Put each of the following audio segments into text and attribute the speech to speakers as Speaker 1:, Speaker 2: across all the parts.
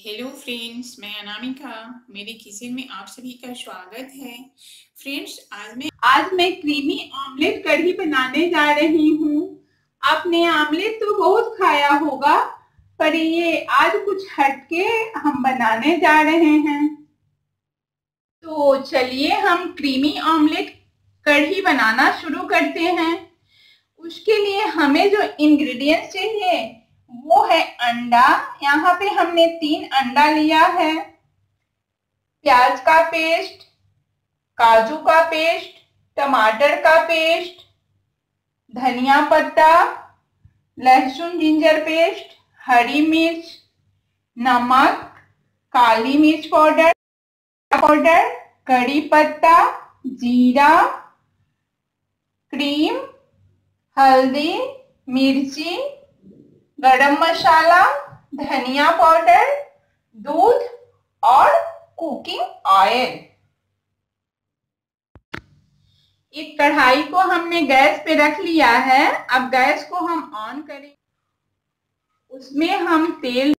Speaker 1: Hello friends, मैं अनामिका। मेरे kitchen में आप सभी का स्वागत है। फ्रेंड्स, आज मैं क्रीमी ऑमलेट कढ़ी बनाने जा रही हूँ। आपने ऑमलेट तो बहुत खाया होगा, पर ये आज कुछ हटके हम बनाने जा रहे हैं। तो चलिए हम क्रीमी ऑमलेट कढ़ी बनाना शुरू करते हैं। उसके लिए हमें जो इंग्रेडिएंट्स चाहिए वो है अंडा। यहाँ पे हमने 3 अंडा लिया है, प्याज का पेस्ट, काजू का पेस्ट, टमाटर का पेस्ट, धनिया पत्ता, लहसुन जिंजर पेस्ट, हरी मिर्च, नमक, काली मिर्च पाउडर, कड़ी पत्ता, जीरा, क्रीम, हल्दी, मिर्ची, गरम मसाला, धनिया पाउडर, दूध और कुकिंग ऑयल। एक कढ़ाई को हमने गैस पे रख लिया है। अब गैस को हम ऑन करें, उसमें हम तेल,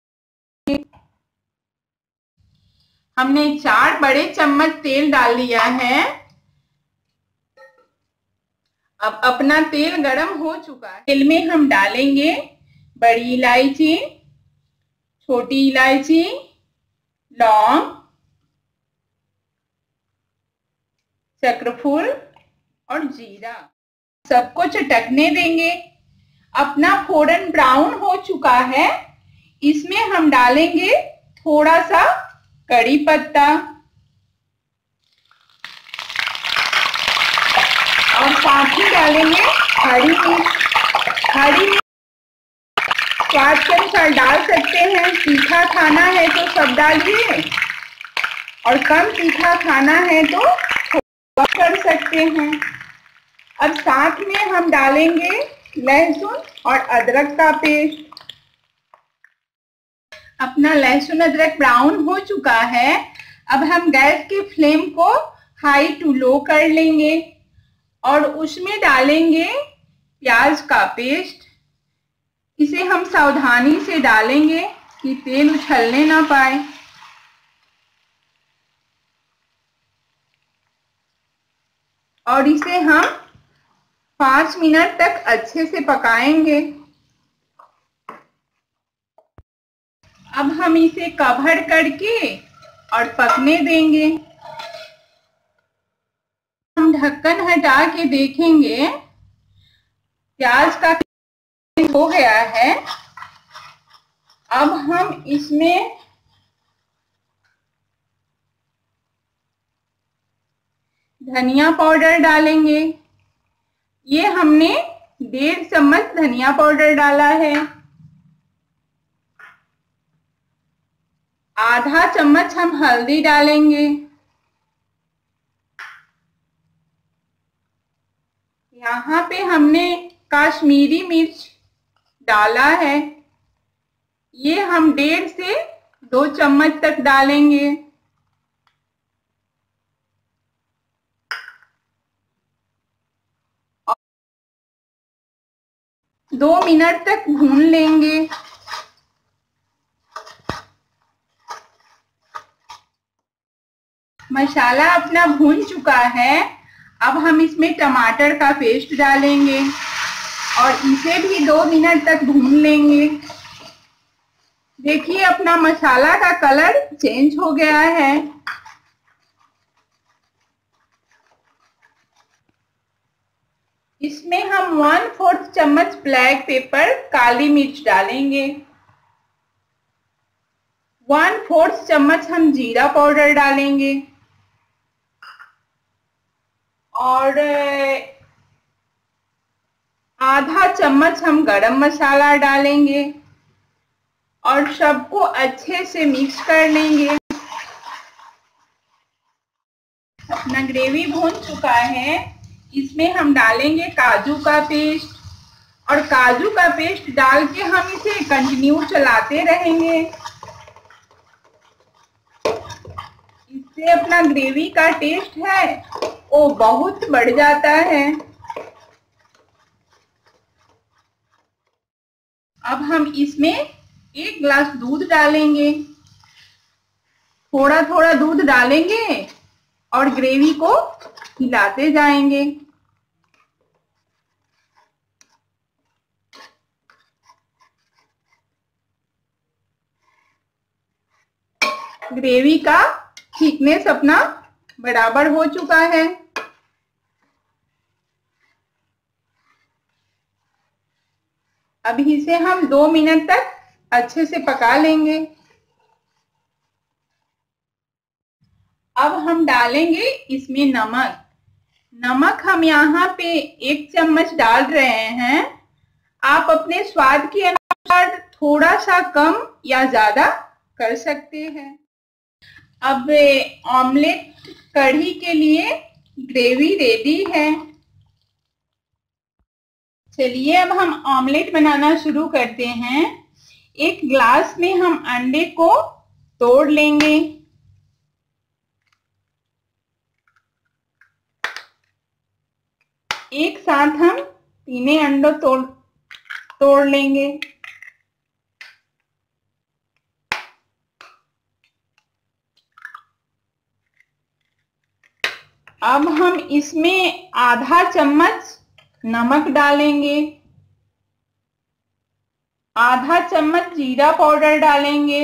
Speaker 1: हमने 4 बड़े चम्मच तेल डाल लिया है। अब अपना तेल गरम हो चुका है। तेल में हम डालेंगे बड़ी इलायची, छोटी इलायची, लौंग, चक्रफूल और जीरा। सबको चटकने देंगे। अपना फोरन ब्राउन हो चुका है। इसमें हम डालेंगे थोड़ा सा कड़ी पत्ता और साथ ही डालेंगे हरी मिर्च। स्वाद के अनुसार डाल सकते हैं। तीखा खाना है तो सब डालिए और कम तीखा खाना है तो थोड़ा कर सकते हैं। अब साथ में हम डालेंगे लहसुन और अदरक का पेस्ट। अपना लहसुन अदरक ब्राउन हो चुका है। अब हम गैस के फ्लेम को हाई टू लो कर लेंगे और उसमें डालेंगे प्याज का पेस्ट। इसे हम सावधानी से डालेंगे कि तेल उछलने ना पाए। और इसे हम 5 मिनट तक अच्छे से पकाएंगे। अब हम इसे कवर करके और पकने देंगे। हम ढक्कन हटा के देखेंगे, प्याज का हो गया है। अब हम इसमें धनिया पाउडर डालेंगे। ये हमने 1.5 चम्मच धनिया पाउडर डाला है। आधा चम्मच हम हल्दी डालेंगे। यहाँ पे हमने कश्मीरी मिर्च डाला है। ये हम 1.5 से 2 चम्मच तक डालेंगे। और 2 मिनट तक भून लेंगे। मसाला अपना भून चुका है। अब हम इसमें टमाटर का पेस्ट डालेंगे और इसे भी 2 मिनट तक भून लेंगे। देखिए अपना मसाला का कलर चेंज हो गया है। इसमें हम 1/4 चम्मच ब्लैक पेपर काली मिर्च डालेंगे। 1/4 चम्मच हम जीरा पाउडर डालेंगे और आधा चम्मच हम गरम मसाला डालेंगे और सबको अच्छे से मिक्स कर लेंगे। अपना ग्रेवी भून चुका है। इसमें हम डालेंगे काजू का पेस्ट और काजू का पेस्ट डाल के हम इसे कंटिन्यू चलाते रहेंगे। इससे अपना ग्रेवी का टेस्ट है वो बहुत बढ़ जाता है। अब हम इसमें 1 गिलास दूध डालेंगे थोड़ा थोड़ा दूध डालेंगे और ग्रेवी को हिलाते जाएंगे। ग्रेवी का थिकनेस अपना बराबर हो चुका है। अब इसे हम 2 मिनट तक अच्छे से पका लेंगे। अब हम डालेंगे इसमें नमक। नमक हम यहाँ पे 1 चम्मच डाल रहे हैं। आप अपने स्वाद के अनुसार थोड़ा सा कम या ज्यादा कर सकते हैं। अब ऑमलेट कढ़ी के लिए ग्रेवी रेडी है। चलिए अब हम ऑमलेट बनाना शुरू करते हैं। एक ग्लास में हम अंडे को तोड़ लेंगे। एक साथ हम तीनों अंडे तोड़ लेंगे। अब हम इसमें आधा चम्मच नमक डालेंगे, आधा चम्मच जीरा पाउडर डालेंगे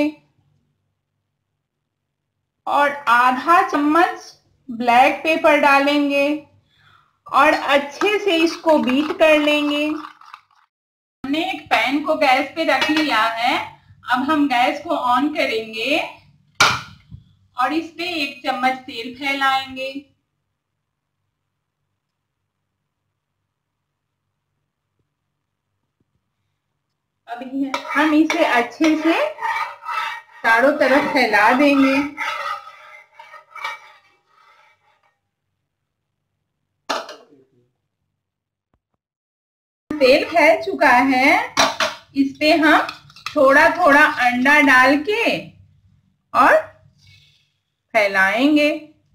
Speaker 1: और आधा चम्मच ब्लैक पेपर डालेंगे और अच्छे से इसको बीट कर लेंगे। हमने एक पैन को गैस पे रख लिया है। अब हम गैस को ऑन करेंगे और इस पे 1 चम्मच तेल फैलाएंगे। अब हम इसे अच्छे से चारों तरफ फैला देंगे। तेल फैल चुका है। इस पे हम थोड़ा थोड़ा अंडा डाल के और फैलाएंगे।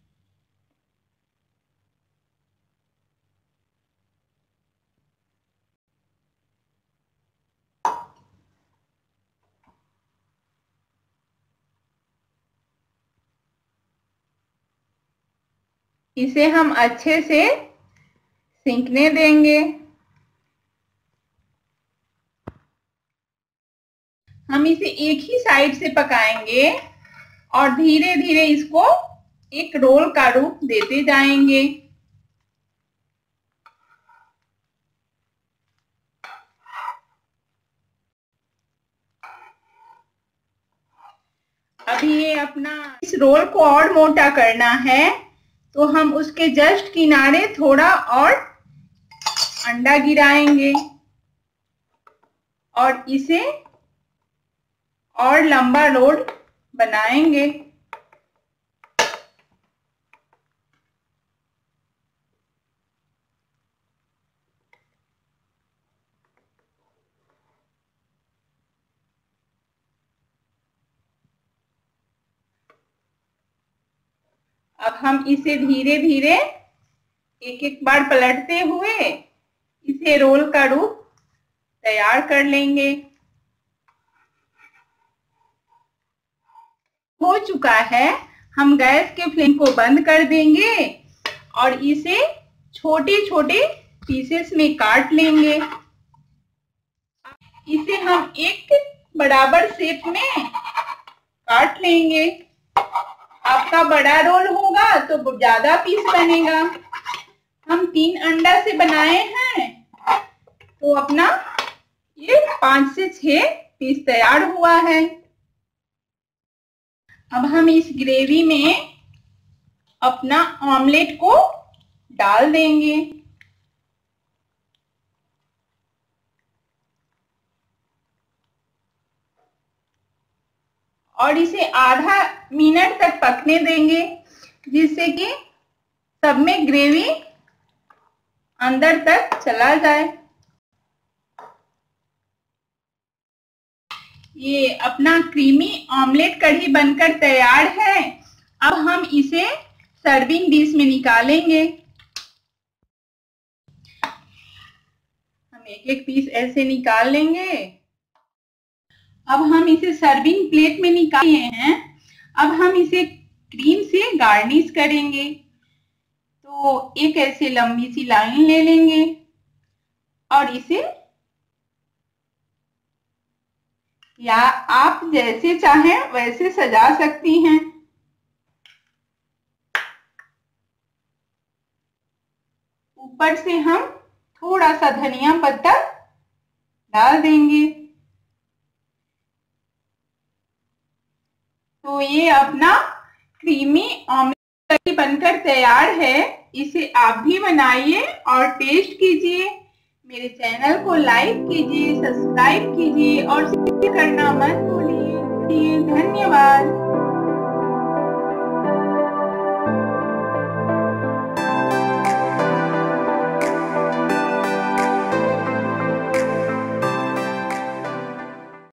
Speaker 1: इसे हम अच्छे से सिकने देंगे। हम इसे एक ही साइड से पकाएंगे और धीरे धीरे इसको एक रोल का रूप देते जाएंगे। अभी ये अपना इस रोल को और मोटा करना है, तो हम उसके जस्ट किनारे थोड़ा और अंडा गिराएंगे और इसे और लंबा रोल बनाएंगे। अब हम इसे धीरे धीरे एक एक बार पलटते हुए इसे रोल का रूप तैयार कर लेंगे। हो चुका है। हम गैस के फ्लेम को बंद कर देंगे और इसे छोटे छोटे पीसेस में काट लेंगे। इसे हम एक बराबर शेप में काट लेंगे। आपका बड़ा रोल होगा तो ज्यादा पीस बनेगा। हम 3 अंडा से बनाए हैं तो अपना ये 5 से 6 पीस तैयार हुआ है। अब हम इस ग्रेवी में अपना ऑमलेट को डाल देंगे और इसे आधा मिनट तक पकने देंगे, जिससे कि सब में ग्रेवी अंदर तक चला जाए। ये अपना क्रीमी ऑमलेट कढ़ी बनकर तैयार है। अब हम इसे सर्विंग डिश में निकालेंगे। हम एक एक पीस ऐसे निकाल लेंगे। अब हम इसे सर्विंग प्लेट में निकाले हैं। अब हम इसे क्रीम से गार्निश करेंगे। तो एक ऐसे लंबी सी लाइन ले लेंगे और इसे, या आप जैसे चाहें वैसे सजा सकती हैं। ऊपर से हम थोड़ा सा धनिया पत्ता डाल देंगे। तो ये अपना क्रीमी ऑमलेट बनकर तैयार है। इसे आप भी बनाइए और टेस्ट कीजिए। मेरे चैनल को लाइक कीजिए, सब्सक्राइब कीजिए और शेयर करना मत भूलिए। धन्यवाद।